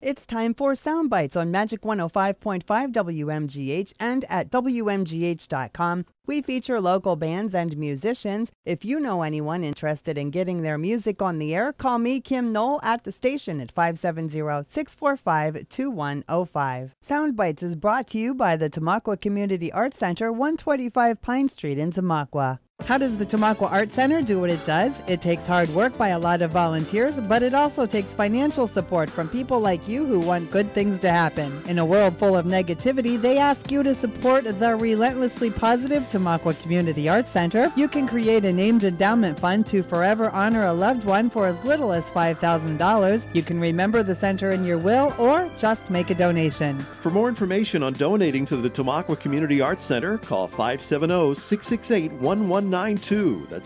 It's time for Soundbites on Magic 105.5 WMGH and at WMGH.com. We feature local bands and musicians. If you know anyone interested in getting their music on the air, call me, Kim Noel, at the station at 570-645-2105. Soundbites is brought to you by the theTamaqua Community Arts Center, 125 Pine Street in Tamaqua. How does the theTamaqua Art Center do what it does? It takes hard work by a lot of volunteers, but it also takes financial support from people like you who want good things to happen. In a world full of negativity, they ask you to support the relentlessly positive theTamaqua Community Arts Center. You can create a named endowment fund to forever honor a loved one for as little as $5,000. You can remember the center in your will or just make a donation. For more information on donating to the theTamaqua Community Arts Center, call 570-668-1192. That's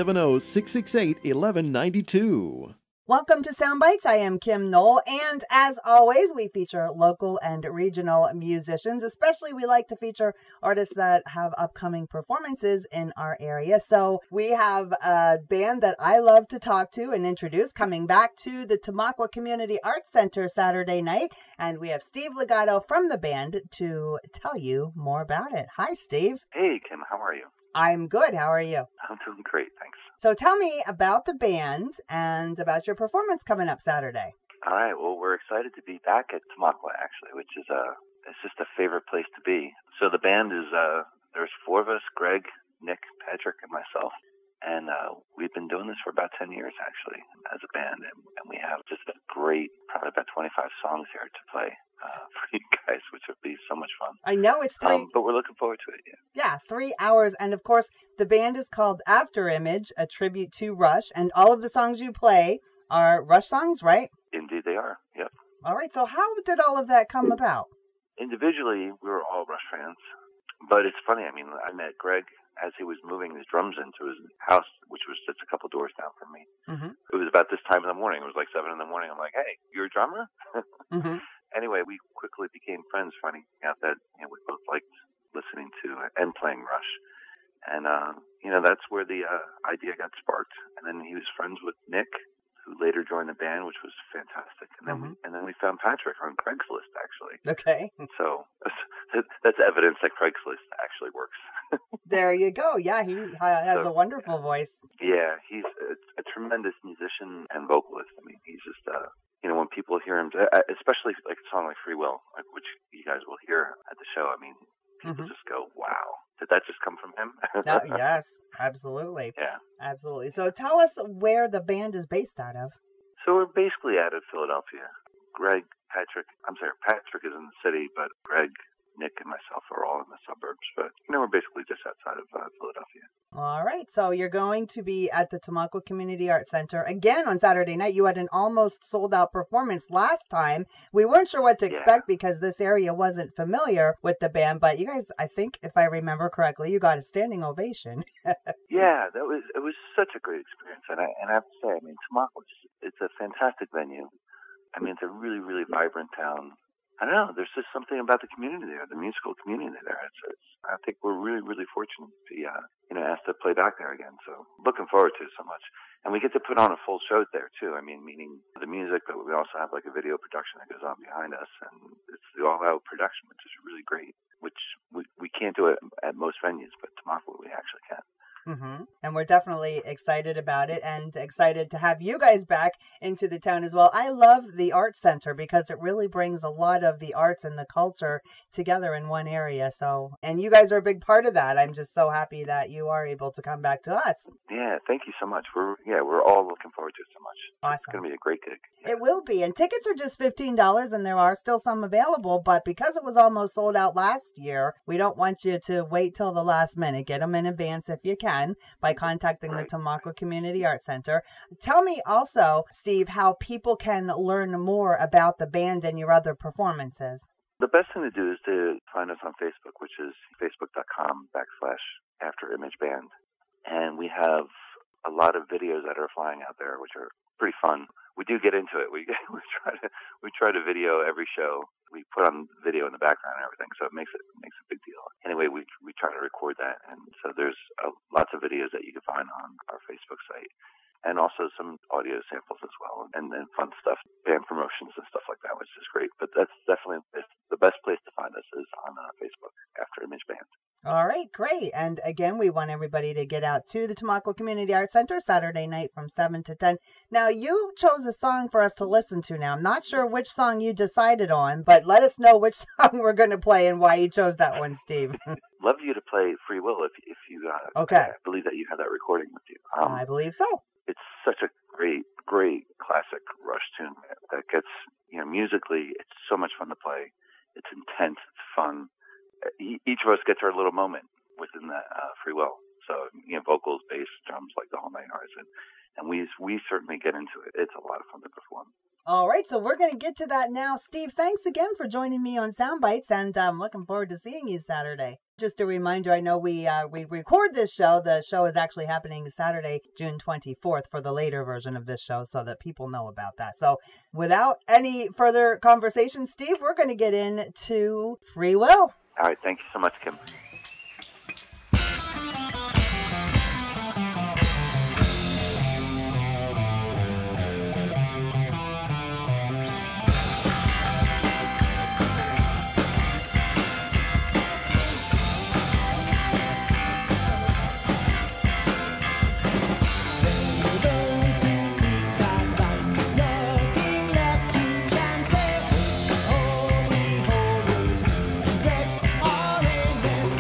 570-668-1192. Welcome to Soundbites. I am Kim Noel, and as always, we feature local and regional musicians. Especially, we like to feature artists that have upcoming performances in our area. So we have a band that I love to talk to and introduce coming back to the theTamaqua Community Arts Center Saturday night, and we have Steve Legato from the band to tell you more about it. Hi, Steve. Hey, Kim. How are you? I'm good. How are you? I'm doing great, thanks. So tell me about the band and about your performance coming up Saturday. All right. Well, we're excited to be back at theTamaqua, actually, which is it's just a favorite place to be. So the band is there's four of us: Greg, Nick, Patrick, and myself. And we've been doing this for about 10 years, actually, as a band. And we have just a great, probably about 25 songs here to play for you guys, which would be so much fun. I know it's three. But we're looking forward to it, Yeah, 3 hours. And of course, the band is called Afterimage, a tribute to Rush. And all of the songs you play are Rush songs, right? Indeed, they are. Yep. All right. So how did all of that come about? Individually, we were all Rush fans. But it's funny. I mean, I met Greg as he was moving his drums into his house, which was just a couple doors down from me. Mm-hmm. It was about this time in the morning. It was like 7 in the morning. I'm like, hey, you're a drummer? Mm-hmm. Anyway, we quickly became friends, finding out that we both liked listening to and playing Rush. And, that's where the idea got sparked. And then he was friends with Nick, who later joined the band, which was fantastic. And then we found Patrick on Craigslist, actually. Okay. So that's evidence that Craigslist actually works. There you go. Yeah, he has a wonderful voice. Yeah, he's a tremendous musician and vocalist. I mean, he's just, when people hear him, especially like a song like Free Will, which you guys will hear at the show, I mean, people just go, wow. Did that just come from him? Yes, absolutely. Yeah. Absolutely. So tell us where the band is based out of. So we're basically out of Philadelphia. Patrick is in the city, but Greg, Nick, and myself are all in the suburbs. But, we're basically just outside of Philadelphia. All right. So you're going to be at the theTamaqua Community Arts Center again on Saturday night. You had an almost sold-out performance last time. We weren't sure what to expect because this area wasn't familiar with the band. But you guys, I think, if I remember correctly, you got a standing ovation. Yeah, it was such a great experience. And I have to say, I mean, Tamaqua, it's a fantastic venue. I mean, it's a really, really vibrant town. I don't know. There's just something about the community there, the musical community there. I think we're really, really fortunate to be, asked to play back there again. So looking forward to it so much. And we get to put on a full show there too. I mean, meaning the music, but we also have like a video production that goes on behind us, and it's the all-out production, which is really great. Which we can't do it at most venues, but Tamaqua we actually can. Mm-hmm. And we're definitely excited about it and excited to have you guys back into the town as well. I love the Arts Center because it really brings a lot of the arts and the culture together in one area. So, and you guys are a big part of that. I'm just so happy that you are able to come back to us. Yeah, thank you so much. We're all looking forward to it so much. Awesome. It's going to be a great gig. Yeah. It will be. And tickets are just $15 and there are still some available. But because it was almost sold out last year, we don't want you to wait till the last minute. Get them in advance if you can by contacting the theTamaqua Community Arts Center. Tell me also, Steve, how people can learn more about the band and your other performances. The best thing to do is to find us on Facebook, which is facebook.com/AfterimageBand. And we have a lot of videos that are flying out there, which are pretty fun. We do get into it. We try to video every show. We put on video in the background and everything, so it makes a big deal. Anyway, we try to record that, and so there's lots of videos that you can find on our Facebook site. and also some audio samples as well, and then fun stuff, band promotions and stuff like that, which is great. But that's definitely the best place to find us is on Facebook, Afterimage Band. All right, great. And again, we want everybody to get out to the Tamaqua Community Arts Center Saturday night from 7 to 10. Now, you chose a song for us to listen to now. I'm not sure which song you decided on, but let us know which song we're going to play and why you chose that one, Steve. Love you to play Free Will if you okay. I believe that you have that recording with you. I believe so. It's such a great classic Rush tune that gets, musically, it's so much fun to play. It's intense, it's fun. Each of us gets our little moment within that Free Will. So, vocals, bass, drums, like the whole 9 yards. And we certainly get into it. It's a lot of fun to perform. All right, so we're going to get to that now. Steve, thanks again for joining me on Soundbites, and I'm looking forward to seeing you Saturday. Just a reminder, I know we record this show. The show is actually happening Saturday, June 24th for the later version of this show so that people know about that. So without any further conversation, Steve, we're going to get into Free Will. All right, thank you so much, Kim. All in this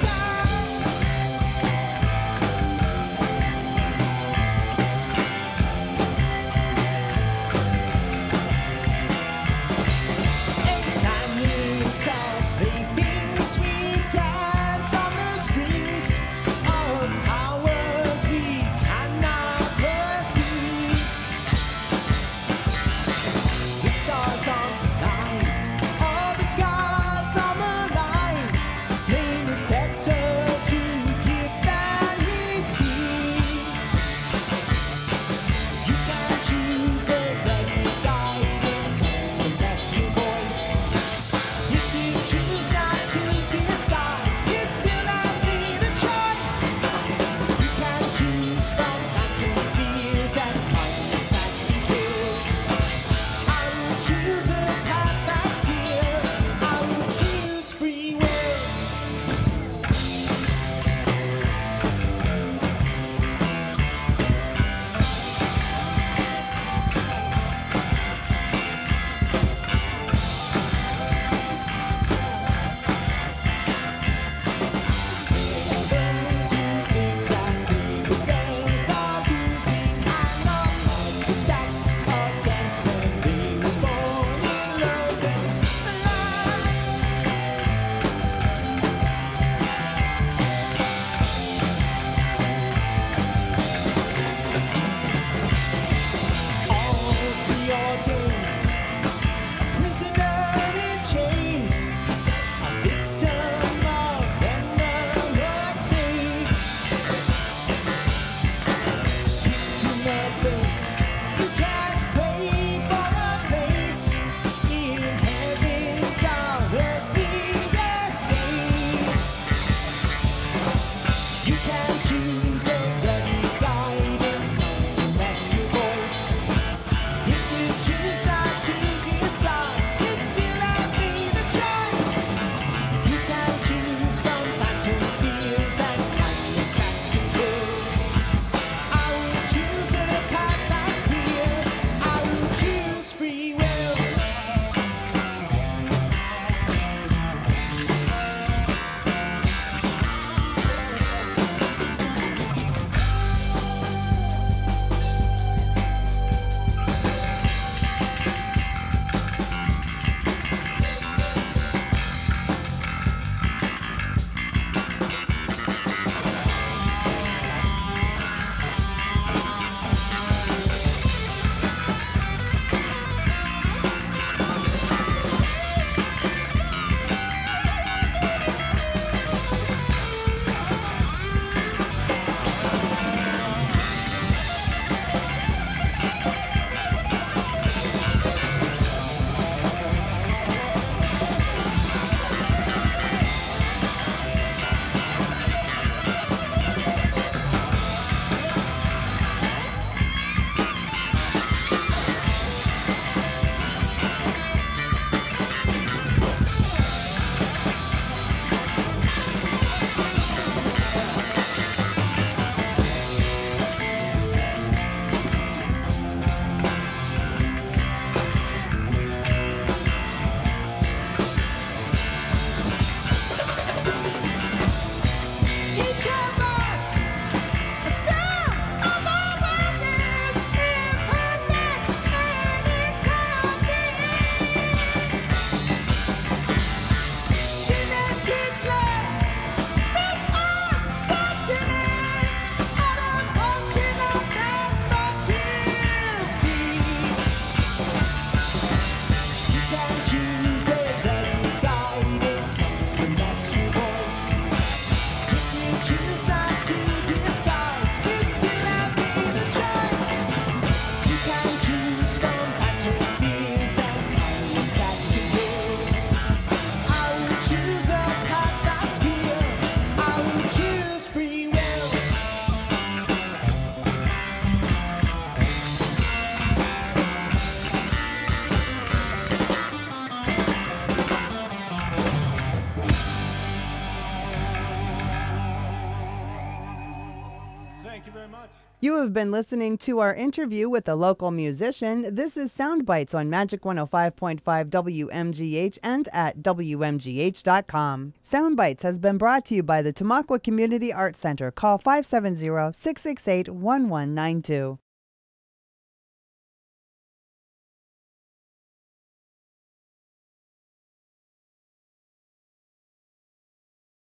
have been listening to our interview with a local musician. This is Soundbites on Magic 105.5 WMGH and at WMGH.com. Soundbites has been brought to you by the Tamaqua Community Arts Center. Call 570-668-1192.